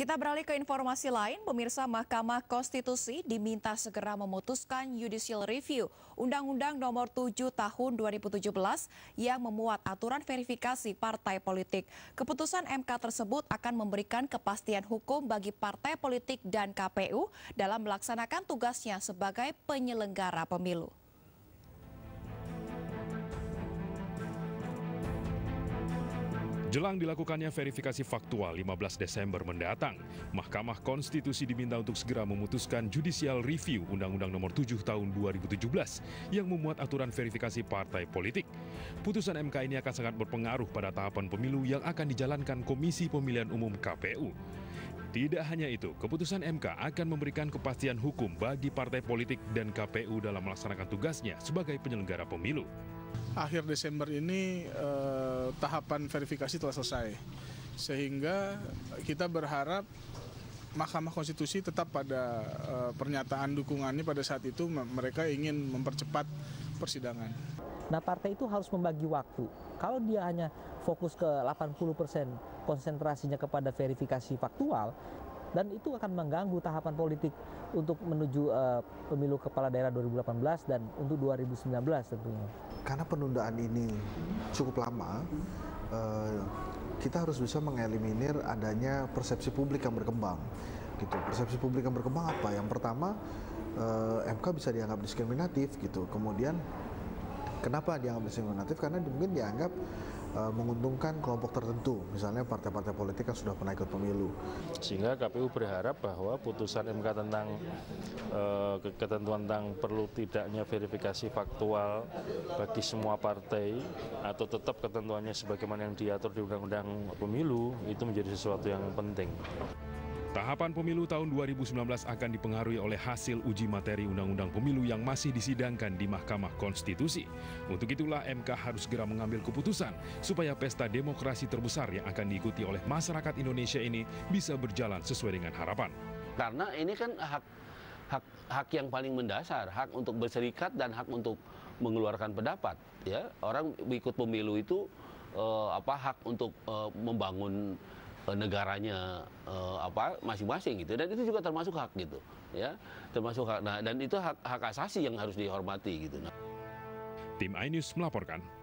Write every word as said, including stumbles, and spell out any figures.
Kita beralih ke informasi lain, pemirsa. Mahkamah Konstitusi diminta segera memutuskan judicial review Undang-Undang Nomor tujuh Tahun dua ribu tujuh belas yang memuat aturan verifikasi partai politik. Keputusan M K tersebut akan memberikan kepastian hukum bagi partai politik dan K P U dalam melaksanakan tugasnya sebagai penyelenggara pemilu. Jelang dilakukannya verifikasi faktual lima belas Desember mendatang, Mahkamah Konstitusi diminta untuk segera memutuskan judicial review Undang-Undang Nomor tujuh Tahun dua ribu tujuh belas yang memuat aturan verifikasi partai politik. Putusan M K ini akan sangat berpengaruh pada tahapan pemilu yang akan dijalankan Komisi Pemilihan Umum K P U. Tidak hanya itu, keputusan M K akan memberikan kepastian hukum bagi partai politik dan K P U dalam melaksanakan tugasnya sebagai penyelenggara pemilu. Akhir Desember ini eh, tahapan verifikasi telah selesai, sehingga kita berharap Mahkamah Konstitusi tetap pada eh, pernyataan dukungannya pada saat itu mereka ingin mempercepat persidangan. Nah, partai itu harus membagi waktu. Kalau dia hanya fokus ke delapan puluh persen konsentrasinya kepada verifikasi faktual, dan itu akan mengganggu tahapan politik untuk menuju uh, pemilu kepala daerah dua ribu delapan belas dan untuk dua ribu sembilan belas tentunya. Karena penundaan ini cukup lama, uh, kita harus bisa mengeliminir adanya persepsi publik yang berkembang. Gitu. Persepsi publik yang berkembang apa? Yang pertama, uh, M K bisa dianggap diskriminatif gitu. Kemudian kenapa dianggap diskriminatif? Karena mungkin dianggap uh, menguntungkan kelompok tertentu, misalnya partai-partai politik yang sudah pernah ikut pemilu. Sehingga K P U berharap bahwa putusan M K tentang uh, ketentuan tentang perlu tidaknya verifikasi faktual bagi semua partai atau tetap ketentuannya sebagaimana yang diatur di Undang-Undang Pemilu itu menjadi sesuatu yang penting. Tahapan pemilu tahun dua ribu sembilan belas akan dipengaruhi oleh hasil uji materi Undang-Undang Pemilu yang masih disidangkan di Mahkamah Konstitusi. Untuk itulah M K harus segera mengambil keputusan supaya pesta demokrasi terbesar yang akan diikuti oleh masyarakat Indonesia ini bisa berjalan sesuai dengan harapan. Karena ini kan hak hak hak yang paling mendasar, hak untuk berserikat dan hak untuk mengeluarkan pendapat. Ya, orang ikut pemilu itu eh, apa hak untuk eh, membangun negaranya eh, apa masing-masing gitu, dan itu juga termasuk hak gitu ya, termasuk hak. Nah, dan itu hak hak asasi yang harus dihormati gitu. Tim iNews melaporkan.